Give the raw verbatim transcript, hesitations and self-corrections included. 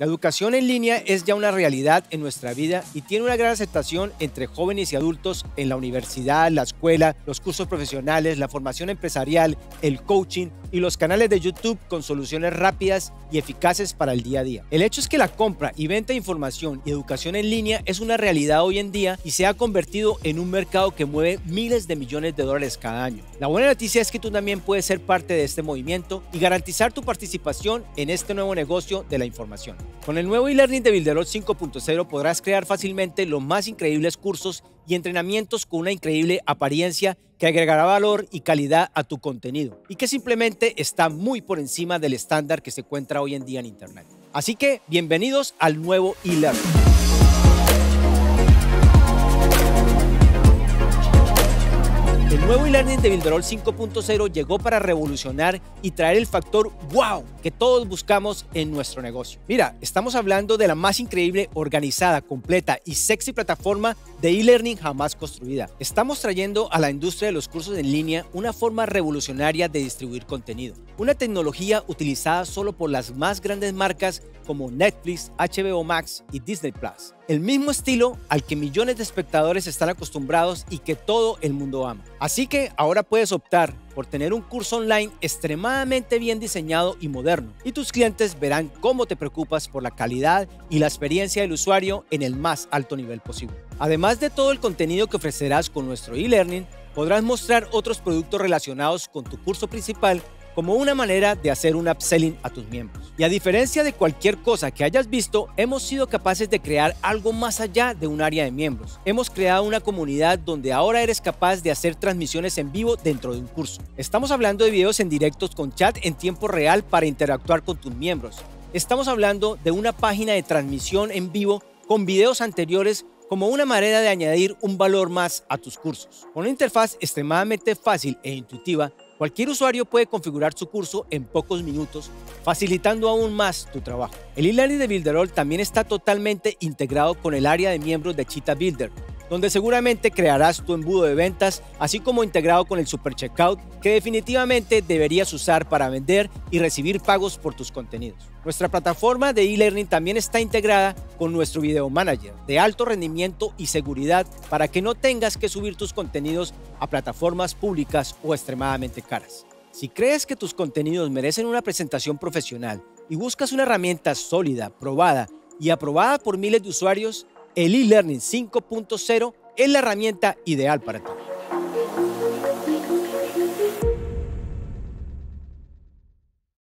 La educación en línea es ya una realidad en nuestra vida y tiene una gran aceptación entre jóvenes y adultos en la universidad, la escuela, los cursos profesionales, la formación empresarial, el coaching y los canales de YouTube con soluciones rápidas y eficaces para el día a día. El hecho es que la compra y venta de información y educación en línea es una realidad hoy en día y se ha convertido en un mercado que mueve miles de millones de dólares cada año. La buena noticia es que tú también puedes ser parte de este movimiento y garantizar tu participación en este nuevo negocio de la información. Con el nuevo e-learning de Builderall cinco punto cero podrás crear fácilmente los más increíbles cursos y entrenamientos con una increíble apariencia que agregará valor y calidad a tu contenido y que simplemente está muy por encima del estándar que se encuentra hoy en día en Internet. Así que bienvenidos al nuevo e-learning. El nuevo e-learning de Builderall cinco punto cero llegó para revolucionar y traer el factor wow que todos buscamos en nuestro negocio. Mira, estamos hablando de la más increíble, organizada, completa y sexy plataforma de e-learning jamás construida. Estamos trayendo a la industria de los cursos en línea una forma revolucionaria de distribuir contenido. Una tecnología utilizada solo por las más grandes marcas como Netflix, H B O Max y Disney Plus. El mismo estilo al que millones de espectadores están acostumbrados y que todo el mundo ama. Así que ahora puedes optar por tener un curso online extremadamente bien diseñado y moderno, y tus clientes verán cómo te preocupas por la calidad y la experiencia del usuario en el más alto nivel posible. Además de todo el contenido que ofrecerás con nuestro e-learning, podrás mostrar otros productos relacionados con tu curso principal como una manera de hacer un upselling a tus miembros. Y a diferencia de cualquier cosa que hayas visto, hemos sido capaces de crear algo más allá de un área de miembros. Hemos creado una comunidad donde ahora eres capaz de hacer transmisiones en vivo dentro de un curso. Estamos hablando de videos en directos con chat en tiempo real para interactuar con tus miembros. Estamos hablando de una página de transmisión en vivo con videos anteriores como una manera de añadir un valor más a tus cursos. Con una interfaz extremadamente fácil e intuitiva, cualquier usuario puede configurar su curso en pocos minutos, facilitando aún más tu trabajo. El e-learning de Builderall también está totalmente integrado con el área de miembros de Cheetah Builder, donde seguramente crearás tu embudo de ventas, así como integrado con el Super Checkout, que definitivamente deberías usar para vender y recibir pagos por tus contenidos. Nuestra plataforma de e-learning también está integrada con nuestro Video Manager de alto rendimiento y seguridad para que no tengas que subir tus contenidos a plataformas públicas o extremadamente caras. Si crees que tus contenidos merecen una presentación profesional y buscas una herramienta sólida, probada y aprobada por miles de usuarios, el e-learning cinco punto cero es la herramienta ideal para ti.